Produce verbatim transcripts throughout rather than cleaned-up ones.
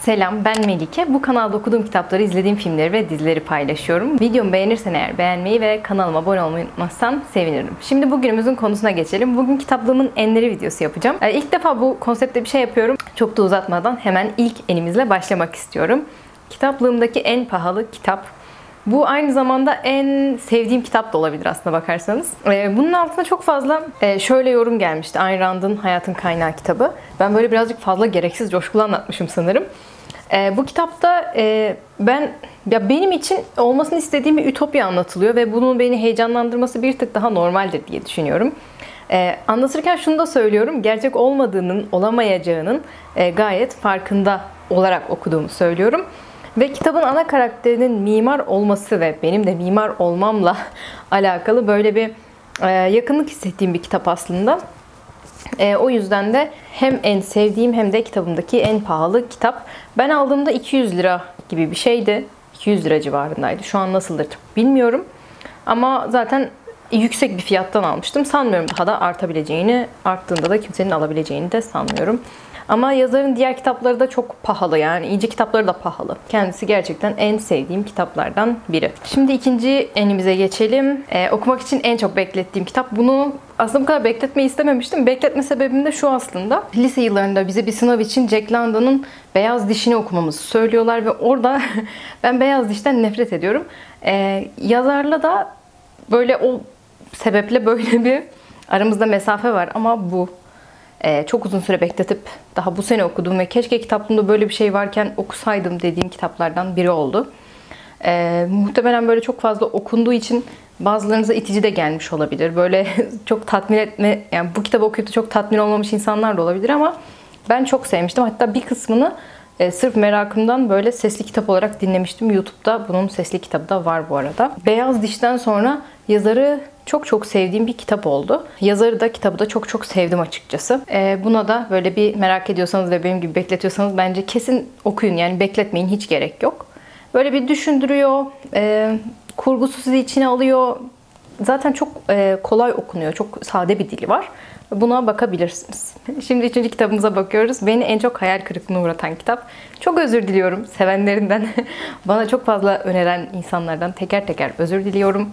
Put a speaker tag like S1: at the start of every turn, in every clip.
S1: Selam, ben Melike. Bu kanalda okuduğum kitapları, izlediğim filmleri ve dizileri paylaşıyorum. Videomu beğenirsen eğer beğenmeyi ve kanalıma abone olmayı unutmazsan sevinirim. Şimdi bugünümüzün konusuna geçelim. Bugün kitaplığımın enleri videosu yapacağım. Ee, ilk defa bu konseptte bir şey yapıyorum. Çok da uzatmadan hemen ilk enimizle başlamak istiyorum. Kitaplığımdaki en pahalı kitap. Bu aynı zamanda en sevdiğim kitap da olabilir aslına bakarsanız. Ee, bunun altına çok fazla e, şöyle yorum gelmişti. Ayn Rand'ın Hayatın Kaynağı kitabı. Ben böyle birazcık fazla gereksiz coşkulu anlatmışım sanırım. Ee, bu kitapta e, ben ya benim için olmasını istediğim bir ütopya anlatılıyor ve bunun beni heyecanlandırması bir tık daha normaldir diye düşünüyorum. Ee, anlatırken şunu da söylüyorum. Gerçek olmadığının, olamayacağının e, gayet farkında olarak okuduğumu söylüyorum. Ve kitabın ana karakterinin mimar olması ve benim de mimar olmamla alakalı böyle bir e, yakınlık hissettiğim bir kitap aslında. E, o yüzden de hem en sevdiğim hem de kitabımdaki en pahalı kitap. Ben aldığımda iki yüz lira gibi bir şeydi. iki yüz lira civarındaydı. Şu an nasıldır bilmiyorum. Ama zaten yüksek bir fiyattan almıştım. Sanmıyorum daha da artabileceğini, arttığında da kimsenin alabileceğini de sanmıyorum. Ama yazarın diğer kitapları da çok pahalı, yani iyice kitapları da pahalı. Kendisi gerçekten en sevdiğim kitaplardan biri. Şimdi ikinci enimize geçelim. Ee, okumak için en çok beklettiğim kitap. Bunu aslında bu kadar bekletmeyi istememiştim. Bekletme sebebim de şu aslında. Lise yıllarında bize bir sınav için Jack London'ın Beyaz Dişini okumamızı söylüyorlar ve orada ben Beyaz Diş'ten nefret ediyorum. Ee, yazarla da böyle o sebeple böyle bir aramızda mesafe var ama bu Ee, çok uzun süre bekletip daha bu sene okudum ve keşke kitaplığımda böyle bir şey varken okusaydım dediğim kitaplardan biri oldu. Ee, muhtemelen böyle çok fazla okunduğu için bazılarınıza itici de gelmiş olabilir. Böyle çok tatmin etme, yani bu kitabı okuyup da çok tatmin olmamış insanlar da olabilir ama ben çok sevmiştim. Hatta bir kısmını e, sırf merakımdan böyle sesli kitap olarak dinlemiştim. YouTube'da bunun sesli kitabı da var bu arada. Beyaz Diş'ten sonra yazarı çok çok sevdiğim bir kitap oldu. Yazarı da kitabı da çok çok sevdim açıkçası. Ee, buna da böyle bir merak ediyorsanız ve benim gibi bekletiyorsanız bence kesin okuyun. Yani bekletmeyin, hiç gerek yok. Böyle bir düşündürüyor. E, kurgusu sizi içine alıyor. Zaten çok e, kolay okunuyor. Çok sade bir dili var. Buna bakabilirsiniz. Şimdi üçüncü kitabımıza bakıyoruz. Beni en çok hayal kırıklığına uğratan kitap. Çok özür diliyorum sevenlerinden. Bana çok fazla öneren insanlardan teker teker özür diliyorum.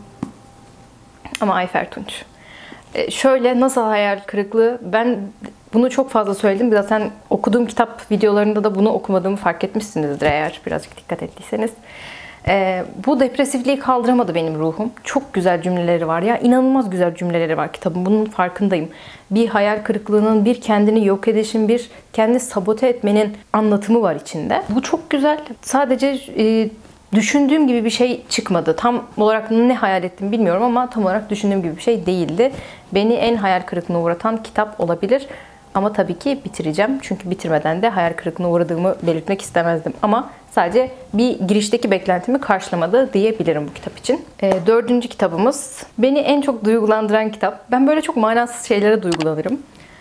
S1: Ama Ayfer Tunç. Ee, şöyle nasıl hayal kırıklığı? Ben bunu çok fazla söyledim. Zaten okuduğum kitap videolarında da bunu okumadığımı fark etmişsinizdir eğer birazcık dikkat ettiyseniz. Ee, bu depresifliği kaldıramadı benim ruhum. Çok güzel cümleleri var ya. İnanılmaz güzel cümleleri var kitabın. Bunun farkındayım. Bir hayal kırıklığının, bir kendini yok edişin, bir kendini sabote etmenin anlatımı var içinde. Bu çok güzel. Sadece e, düşündüğüm gibi bir şey çıkmadı. Tam olarak ne hayal ettim bilmiyorum ama tam olarak düşündüğüm gibi bir şey değildi. Beni en hayal kırıklığına uğratan kitap olabilir. Ama tabii ki bitireceğim. Çünkü bitirmeden de hayal kırıklığına uğradığımı belirtmek istemezdim. Ama sadece bir girişteki beklentimi karşılamadı diyebilirim bu kitap için. E, dördüncü kitabımız. Beni en çok duygulandıran kitap. Ben böyle çok manasız şeylere duygulanırım.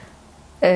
S1: E,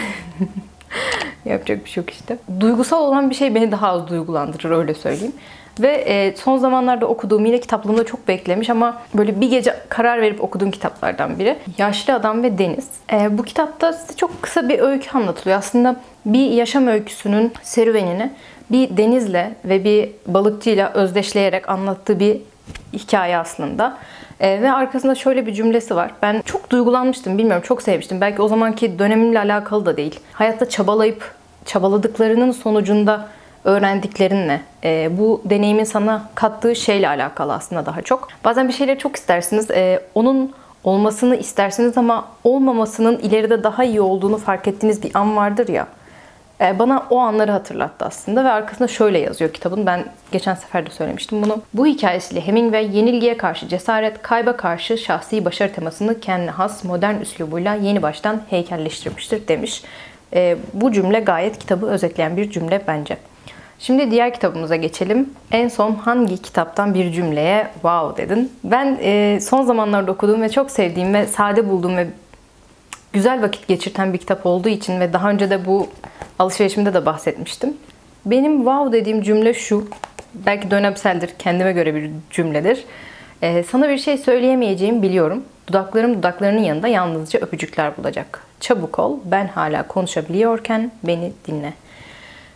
S1: yapacak bir şey yok işte. Duygusal olan bir şey beni daha az duygulandırır, öyle söyleyeyim. Ve e, son zamanlarda okuduğum, yine kitaplığımda çok beklemiş ama böyle bir gece karar verip okuduğum kitaplardan biri. Yaşlı Adam ve Deniz. E, bu kitapta size çok kısa bir öykü anlatılıyor. Aslında bir yaşam öyküsünün serüvenini bir denizle ve bir balıkçıyla özdeşleyerek anlattığı bir hikaye aslında. E, ve arkasında şöyle bir cümlesi var. Ben çok duygulanmıştım, bilmiyorum, çok sevmiştim. Belki o zamanki dönemimle alakalı da değil. Hayatta çabalayıp çabaladıklarının sonucunda öğrendiklerinle, e, bu deneyimin sana kattığı şeyle alakalı aslında daha çok. Bazen bir şeyleri çok istersiniz, e, onun olmasını istersiniz ama olmamasının ileride daha iyi olduğunu fark ettiğiniz bir an vardır ya. E, bana o anları hatırlattı aslında ve arkasında şöyle yazıyor kitabın. Ben geçen sefer de söylemiştim bunu. Bu hikayesiyle Hemingway yenilgiye karşı cesaret, kayba karşı şahsi başarı temasını kendine has modern üslubuyla yeni baştan heykelleştirmiştir demiş. E, bu cümle gayet kitabı özetleyen bir cümle bence. Şimdi diğer kitabımıza geçelim. En son hangi kitaptan bir cümleye wow dedin? Ben e, son zamanlarda okuduğum ve çok sevdiğim ve sade bulduğum ve güzel vakit geçirten bir kitap olduğu için ve daha önce de bu alışverişimde de bahsetmiştim. Benim wow dediğim cümle şu. Belki dönemseldir, kendime göre bir cümledir. E, sana bir şey söyleyemeyeceğimi biliyorum. Dudaklarım dudaklarının yanında yalnızca öpücükler bulacak. Çabuk ol, ben hala konuşabiliyorken beni dinle.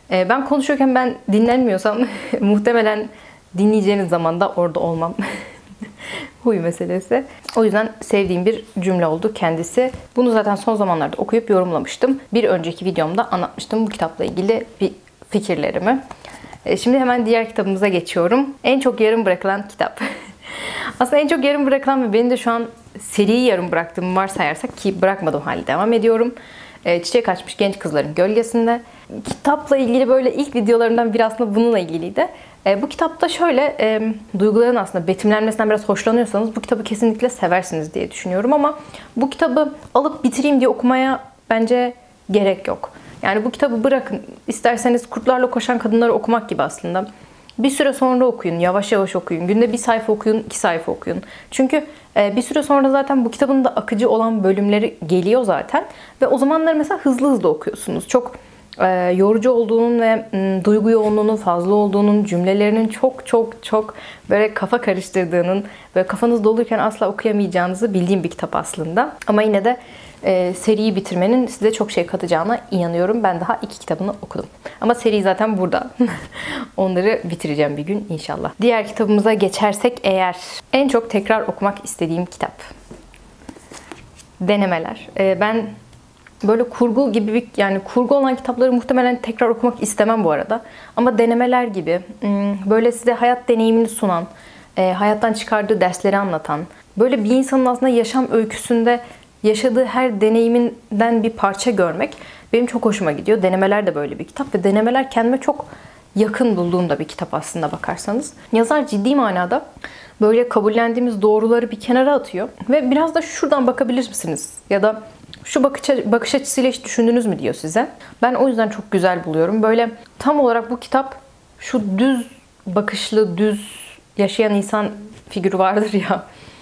S1: Ee, ben konuşurken ben dinlenmiyorsam muhtemelen dinleyeceğiniz zaman da orada olmam. Huy meselesi. O yüzden sevdiğim bir cümle oldu kendisi. Bunu zaten son zamanlarda okuyup yorumlamıştım. Bir önceki videomda anlatmıştım bu kitapla ilgili bir fikirlerimi. Şimdi hemen diğer kitabımıza geçiyorum. En çok yarım bırakılan kitap. Aslında en çok yarım bırakılan ve benim de şu an seriyi yarım bıraktığımı varsayarsak, ki bırakmadım hali devam ediyorum. Çiçek Açmış Genç Kızların Gölgesinde. Kitapla ilgili böyle ilk videolarımdan biri aslında bununla ilgiliydi. E, bu kitapta şöyle e, duyguların aslında betimlenmesinden biraz hoşlanıyorsanız bu kitabı kesinlikle seversiniz diye düşünüyorum, ama bu kitabı alıp bitireyim diye okumaya bence gerek yok. Yani bu kitabı bırakın. İsterseniz Kurtlarla Koşan Kadınları okumak gibi aslında. Bir süre sonra okuyun, yavaş yavaş okuyun. Günde bir sayfa okuyun, iki sayfa okuyun. Çünkü bir süre sonra zaten bu kitabın da akıcı olan bölümleri geliyor zaten. Ve o zamanlar mesela hızlı hızlı okuyorsunuz. Çok e, yorucu olduğunun ve m, duygu yoğunluğunun fazla olduğunun, cümlelerinin çok çok çok böyle kafa karıştırdığının ve kafanız doluyken asla okuyamayacağınızı bildiğim bir kitap aslında. Ama yine de e, seriyi bitirmenin size çok şey katacağına inanıyorum. Ben daha iki kitabını okudum. Ama seri zaten burada. Onları bitireceğim bir gün inşallah. Diğer kitabımıza geçersek eğer, en çok tekrar okumak istediğim kitap. Denemeler. E, ben böyle kurgu gibi bir, yani kurgu olan kitapları muhtemelen tekrar okumak istemem bu arada. Ama Denemeler gibi böyle size hayat deneyimini sunan, e, hayattan çıkardığı dersleri anlatan, böyle bir insanın aslında yaşam öyküsünde yaşadığı her deneyiminden bir parça görmek benim çok hoşuma gidiyor. Denemeler de böyle bir kitap ve Denemeler kendime çok yakın bulduğum da bir kitap aslında bakarsanız. Yazar ciddi manada böyle kabullendiğimiz doğruları bir kenara atıyor ve biraz da şuradan bakabilir misiniz? Ya da şu bakış, bakış açısıyla hiç düşündünüz mü diyor size. Ben o yüzden çok güzel buluyorum. Böyle tam olarak bu kitap şu düz bakışlı, düz yaşayan insan figürü vardır ya.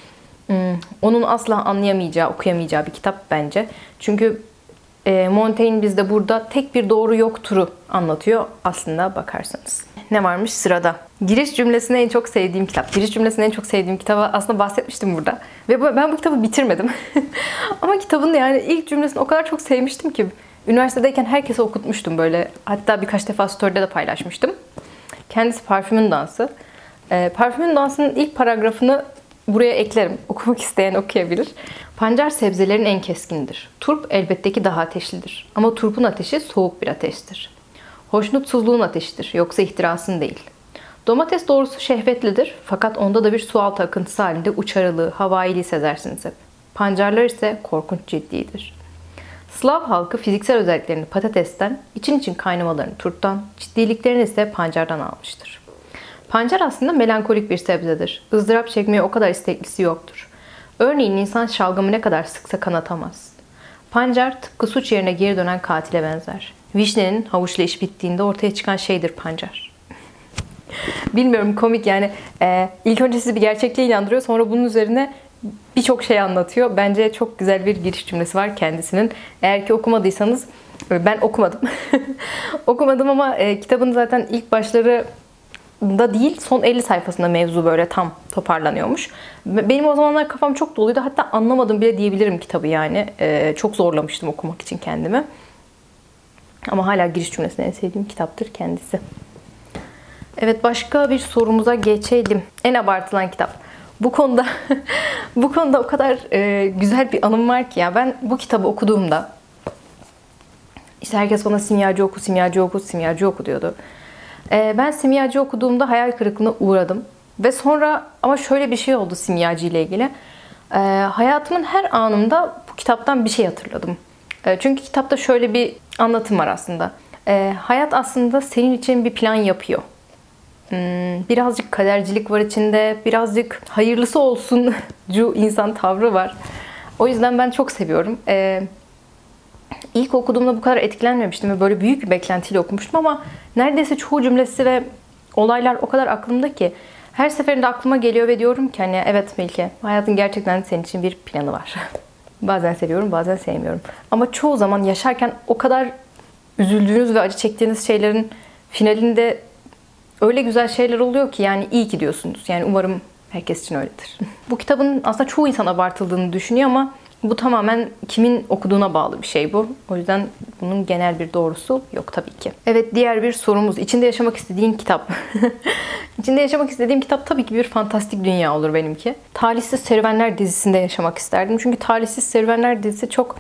S1: Onun asla anlayamayacağı, okuyamayacağı bir kitap bence. Çünkü Montaigne bizde burada tek bir doğru yoktur'u anlatıyor aslında bakarsanız. Ne varmış sırada? Giriş cümlesini en çok sevdiğim kitap. Giriş cümlesini en çok sevdiğim kitaba aslında bahsetmiştim burada. Ve ben bu kitabı bitirmedim. Ama kitabın yani ilk cümlesini o kadar çok sevmiştim ki üniversitedeyken herkese okutmuştum böyle. Hatta birkaç defa story'de de paylaşmıştım. Kendisi Parfümün Dansı. E, Parfümün Dansı'nın ilk paragrafını buraya eklerim. Okumak isteyen okuyabilir. Pancar sebzelerin en keskinidir. Turp elbette ki daha ateşlidir. Ama turpun ateşi soğuk bir ateştir. Hoşnutsuzluğun ateşidir, yoksa ihtirasın değil. Domates doğrusu şehvetlidir, fakat onda da bir sualtı akıntısı halinde uçarılığı, havailiği sezersiniz hep. Pancarlar ise korkunç ciddidir. Slav halkı fiziksel özelliklerini patatesten, için için kaynamalarını turptan, ciddiliklerini ise pancardan almıştır. Pancar aslında melankolik bir sebzedir. Izdırap çekmeye o kadar isteklisi yoktur. Örneğin insan şalgamı ne kadar sıksa kanatamaz. Pancar tıpkı suç yerine geri dönen katile benzer. Vişnenin havuçla iş bittiğinde ortaya çıkan şeydir pancar. Bilmiyorum, komik yani. Ee, ilk önce sizi bir gerçekliğe inandırıyor, sonra bunun üzerine birçok şey anlatıyor. Bence çok güzel bir giriş cümlesi var kendisinin. Eğer ki okumadıysanız, ben okumadım. Okumadım ama e, kitabın zaten ilk başları da değil, son elli sayfasında mevzu böyle tam toparlanıyormuş. Benim o zamanlar kafam çok doluydu. Hatta anlamadım bile diyebilirim kitabı yani. Ee, çok zorlamıştım okumak için kendimi. Ama hala giriş cümlesini en sevdiğim kitaptır kendisi. Evet, başka bir sorumuza geçelim. En abartılan kitap. Bu konuda bu konuda o kadar e, güzel bir anım var ki ya. Ben bu kitabı okuduğumda işte herkes bana simyacı oku, simyacı oku, simyacı oku diyordu. E, ben simyacı okuduğumda hayal kırıklığına uğradım. Ve sonra ama şöyle bir şey oldu simyacı ile ilgili. E, hayatımın her anında bu kitaptan bir şey hatırladım. E, çünkü kitapta şöyle bir anlatım var aslında. E, hayat aslında senin için bir plan yapıyor. Birazcık kadercilik var içinde, birazcık hayırlısı olsuncu insan tavrı var. O yüzden ben çok seviyorum. Ee, ilk okuduğumda bu kadar etkilenmemiştim ve böyle büyük bir beklentiyle okumuştum ama neredeyse çoğu cümlesi ve olaylar o kadar aklımda ki her seferinde aklıma geliyor ve diyorum ki hani evet Melike, hayatın gerçekten senin için bir planı var. Bazen seviyorum, bazen sevmiyorum. Ama çoğu zaman yaşarken o kadar üzüldüğünüz ve acı çektiğiniz şeylerin finalinde öyle güzel şeyler oluyor ki yani iyi ki diyorsunuz. Yani umarım herkes için öyledir. Bu kitabın aslında çoğu insan abartıldığını düşünüyor ama Bu tamamen kimin okuduğuna bağlı bir şey bu. O yüzden bunun genel bir doğrusu yok tabii ki. Evet, diğer bir sorumuz. İçinde yaşamak istediğin kitap. İçinde yaşamak istediğim kitap tabii ki bir fantastik dünya olur benimki. Talihsiz Serüvenler dizisinde yaşamak isterdim. Çünkü Talihsiz Serüvenler dizisi çok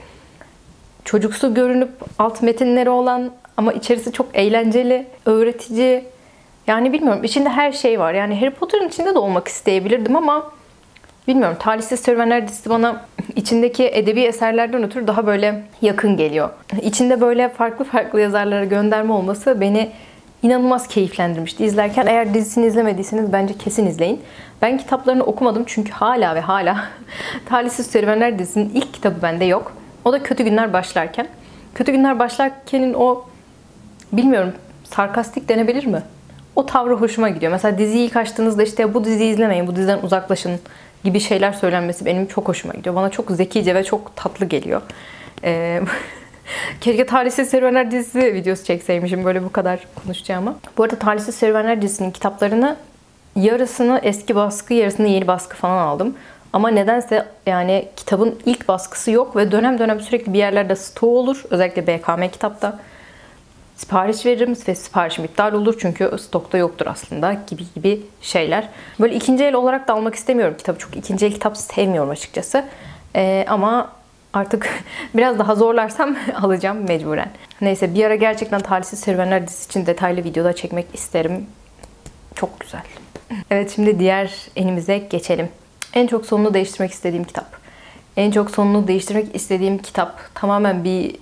S1: çocuksu görünüp alt metinleri olan ama içerisi çok eğlenceli, öğretici. Yani bilmiyorum, içinde her şey var. Yani Harry Potter'ın içinde de olmak isteyebilirdim ama bilmiyorum, Talihsiz Serüvenler dizisi bana içindeki edebi eserlerden ötürü daha böyle yakın geliyor. İçinde böyle farklı farklı yazarlara gönderme olması beni inanılmaz keyiflendirmişti izlerken. Eğer dizisini izlemediyseniz bence kesin izleyin. Ben kitaplarını okumadım çünkü hala ve hala Talihsiz Serüvenler dizisinin ilk kitabı bende yok. O da Kötü Günler Başlarken. Kötü Günler Başlarken'in o, bilmiyorum, sarkastik denebilir mi? O tavrı hoşuma gidiyor. Mesela diziyi ilk açtığınızda işte bu diziyi izlemeyin, bu diziden uzaklaşın gibi şeyler söylenmesi benim çok hoşuma gidiyor. Bana çok zekice ve çok tatlı geliyor. Ee, keşke Talihsiz Serüvenler dizisi videosu çekseymişim böyle bu kadar konuşacağıma. Bu arada Talihsiz Serüvenler dizisinin kitaplarını yarısını eski baskı, yarısını yeni baskı falan aldım. Ama nedense yani kitabın ilk baskısı yok ve dönem dönem sürekli bir yerlerde stoğu olur. Özellikle B K M kitapta. Sipariş veririm ve siparişim iptal olur çünkü stokta yoktur aslında gibi gibi şeyler. Böyle ikinci el olarak da almak istemiyorum kitabı. Çok ikinci el kitap sevmiyorum açıkçası. Ee, ama artık biraz daha zorlarsam alacağım mecburen. Neyse, bir ara gerçekten Talihsiz Serüvenler dizisi için detaylı videoda çekmek isterim. Çok güzel. Evet, şimdi diğer enimize geçelim. En çok sonunu değiştirmek istediğim kitap. En çok sonunu değiştirmek istediğim kitap tamamen bir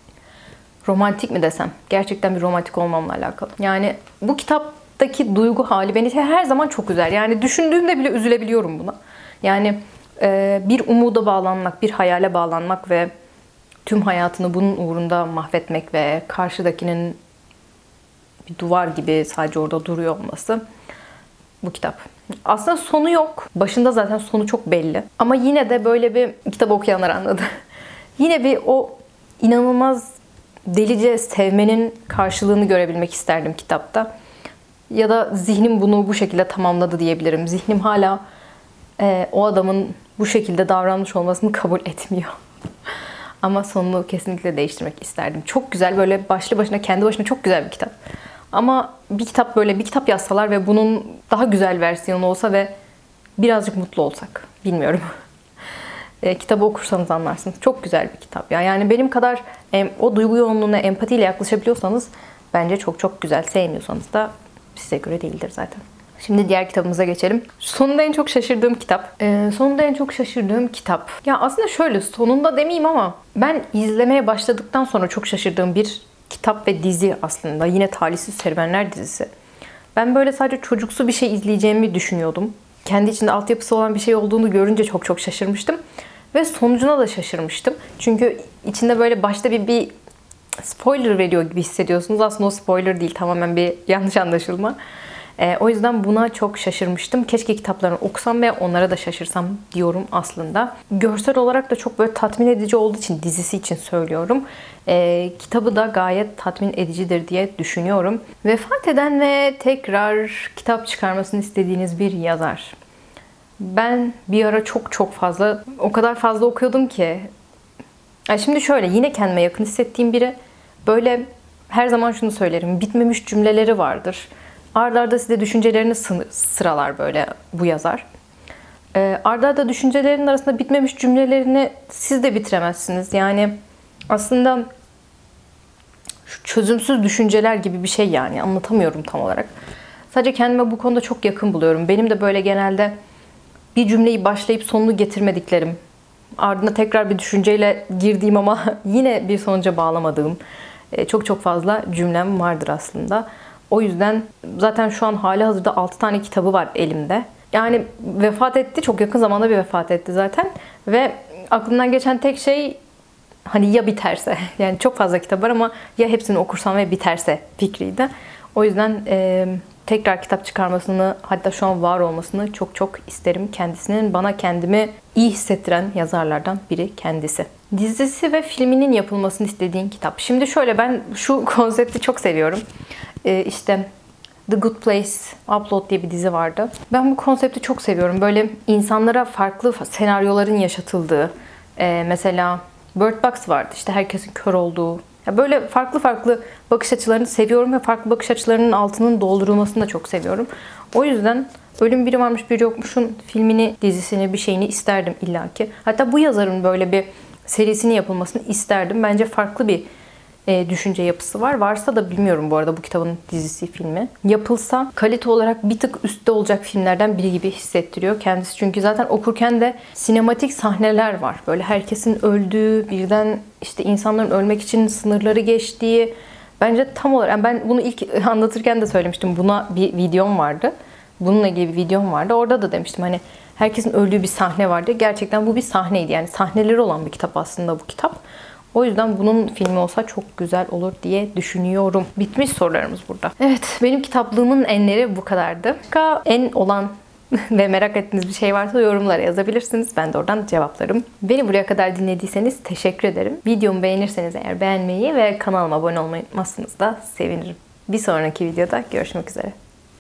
S1: romantik mi desem? Gerçekten bir romantik olmamla alakalı. Yani bu kitaptaki duygu hali beni her zaman çok üzer. Yani düşündüğümde bile üzülebiliyorum buna. Yani e, bir umuda bağlanmak, bir hayale bağlanmak ve tüm hayatını bunun uğrunda mahvetmek ve karşıdakinin bir duvar gibi sadece orada duruyor olması. Bu kitap. Aslında sonu yok. Başında zaten sonu çok belli. Ama yine de böyle bir, kitap okuyanlar anladı. Yine bir o inanılmaz delice sevmenin karşılığını görebilmek isterdim kitapta. Ya da zihnim bunu bu şekilde tamamladı diyebilirim. Zihnim hala e, o adamın bu şekilde davranmış olmasını kabul etmiyor. Ama sonunu kesinlikle değiştirmek isterdim. Çok güzel, böyle başlı başına, kendi başına çok güzel bir kitap. Ama bir kitap, böyle bir kitap yazsalar ve bunun daha güzel versiyonu olsa ve birazcık mutlu olsak. Bilmiyorum. E, kitabı okursanız anlarsınız. Çok güzel bir kitap ya. Yani benim kadar em, o duygu yoğunluğuna empatiyle yaklaşabiliyorsanız bence çok çok güzel. Sevmiyorsanız da size göre değildir zaten. Şimdi diğer kitabımıza geçelim. Sonunda en çok şaşırdığım kitap. Ee, sonunda en çok şaşırdığım kitap. Ya aslında şöyle, sonunda demeyeyim ama ben izlemeye başladıktan sonra çok şaşırdığım bir kitap ve dizi aslında. Yine Talihsiz Serüvenler dizisi. Ben böyle sadece çocuksu bir şey izleyeceğimi düşünüyordum. Kendi içinde altyapısı olan bir şey olduğunu görünce çok çok şaşırmıştım. Ve sonucuna da şaşırmıştım. Çünkü içinde böyle başta bir, bir spoiler veriyor gibi hissediyorsunuz. Aslında o spoiler değil, tamamen bir yanlış anlaşılma. E, o yüzden buna çok şaşırmıştım. Keşke kitaplarını okusam ve onlara da şaşırsam diyorum aslında. Görsel olarak da çok böyle tatmin edici olduğu için, dizisi için söylüyorum. E, kitabı da gayet tatmin edicidir diye düşünüyorum. Vefat eden ve tekrar kitap çıkarmasını istediğiniz bir yazar. Ben bir ara çok çok fazla, o kadar fazla okuyordum ki. Yani şimdi şöyle, yine kendime yakın hissettiğim biri. Böyle her zaman şunu söylerim. Bitmemiş cümleleri vardır. Arda arda size düşüncelerini sıralar böyle bu yazar. E, arda arda düşüncelerinin arasında bitmemiş cümlelerini siz de bitiremezsiniz. Yani aslında şu çözümsüz düşünceler gibi bir şey yani. Anlatamıyorum tam olarak. Sadece kendime bu konuda çok yakın buluyorum. Benim de böyle genelde bir cümleyi başlayıp sonunu getirmediklerim, ardına tekrar bir düşünceyle girdiğim ama yine bir sonuca bağlamadığım çok çok fazla cümlem vardır aslında. O yüzden zaten şu an halihazırda altı tane kitabı var elimde. Yani vefat etti, çok yakın zamanda bir vefat etti zaten. Ve aklımdan geçen tek şey, hani ya biterse, yani çok fazla kitap var ama ya hepsini okursam ve biterse fikriydi. O yüzden e, tekrar kitap çıkarmasını, hatta şu an var olmasını çok çok isterim kendisinin. Bana kendimi iyi hissettiren yazarlardan biri kendisi. Dizisi ve filminin yapılmasını istediğin kitap. Şimdi şöyle, ben şu konsepti çok seviyorum. Ee, işte The Good Place Upload diye bir dizi vardı. Ben bu konsepti çok seviyorum. Böyle insanlara farklı senaryoların yaşatıldığı, Ee, mesela Bird Box vardı. İşte herkesin kör olduğu. Ya böyle farklı farklı bakış açılarını seviyorum ve farklı bakış açılarının altının doldurulmasını da çok seviyorum. O yüzden Ölüm Biri Varmış Biri Yokmuş'un filmini, dizisini, bir şeyini isterdim illaki. Hatta bu yazarın böyle bir serisini yapılmasını isterdim. Bence farklı bir e, düşünce yapısı var. Varsa da bilmiyorum bu arada bu kitabın dizisi, filmi. Yapılsa kalite olarak bir tık üstte olacak filmlerden biri gibi hissettiriyor kendisi. Çünkü zaten okurken de sinematik sahneler var. Böyle herkesin öldüğü, birden işte insanların ölmek için sınırları geçtiği. Bence tam olarak, yani ben bunu ilk anlatırken de söylemiştim. Buna bir videom vardı. Bununla ilgili bir videom vardı. Orada da demiştim hani herkesin öldüğü bir sahne vardı. Gerçekten bu bir sahneydi. Yani sahneleri olan bir kitap aslında bu kitap. O yüzden bunun filmi olsa çok güzel olur diye düşünüyorum. Bitmiş sorularımız burada. Evet, benim kitaplığımın enleri bu kadardı. En olan ve merak ettiğiniz bir şey varsa yorumlara yazabilirsiniz. Ben de oradan cevaplarım. Beni buraya kadar dinlediyseniz teşekkür ederim. Videomu beğenirseniz eğer beğenmeyi ve kanalıma abone olmayı unutmazsınız da sevinirim. Bir sonraki videoda görüşmek üzere.